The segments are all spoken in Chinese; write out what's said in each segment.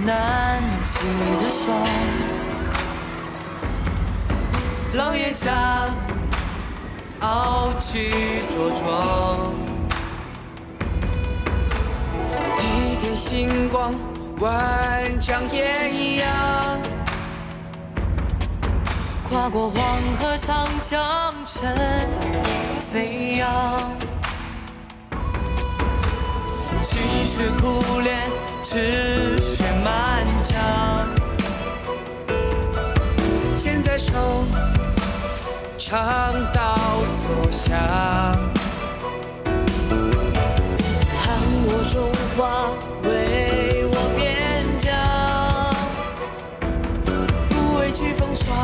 难洗的霜。廊檐下，傲气着装。一点星光，万丈艳阳。跨过黄河，长江尘飞扬。心血苦练，赤血满腔。剑在手，长刀所向。 喊我中华，为我边疆，不畏惧风霜，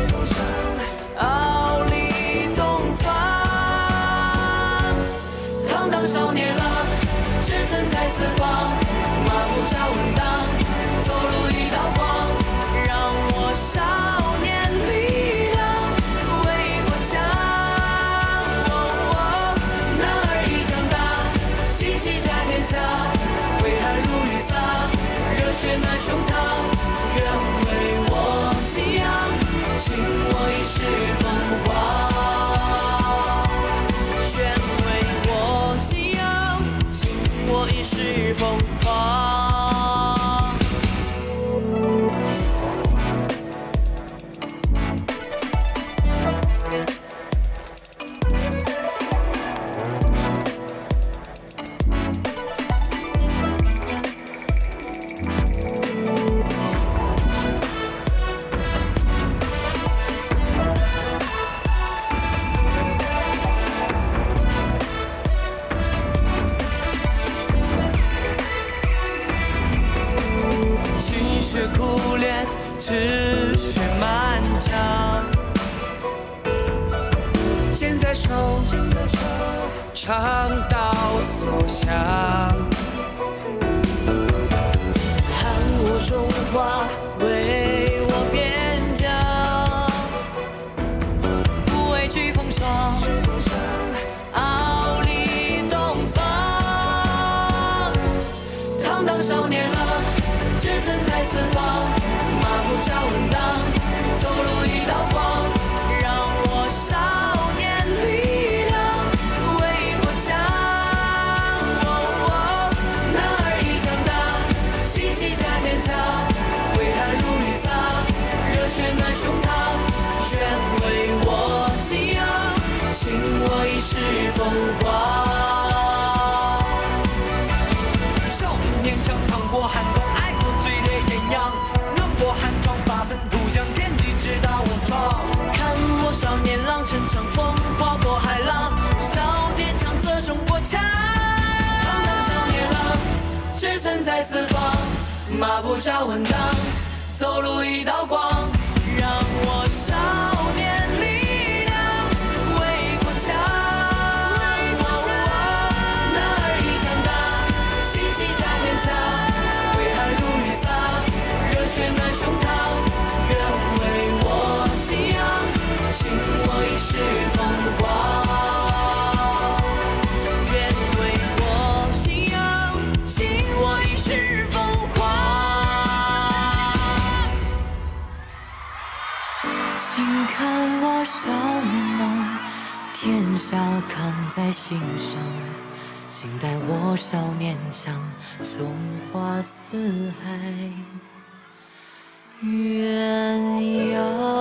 傲立东方。 堂堂少年郎，志存在四方，马步扎稳当，走路一道光。 让我少年力量，为国强。 男儿一长大，心系甲天下，挥汗如雨洒，热血暖胸膛。愿为我信仰，倾我一世风华。 愿为我信仰，倾我一世风华。 心血苦练，赤血满腔。剑在手，长刀所向。 喊我中华，为我边疆， 不畏惧风霜，傲立东方。堂堂少年郎，志存在四方，马步扎稳当，走路一道光。 让我少年力量，为国强。 男儿一长大，心系甲天下，挥汗如雨洒，热血暖胸膛。愿为我信仰，倾我一世风华。少年强，趟过寒冬，爱过最烈艳阳，能过寒窗，发愤图强，天地之大无闯。 看我少年郎，乘长风，划破海浪。少年强则中国强。 堂堂少年郎，志存在四方，马步扎稳当，走路一道光。 让我少年力量，为国强。 男儿一长大，心系甲天下，挥汗如雨洒，热血暖胸膛。愿为我信仰，倾我一世风华。 愿为我信仰，倾我一世风华。 请看我少年郎，天下看在心上。请待我少年强，中华四海鸳鸯。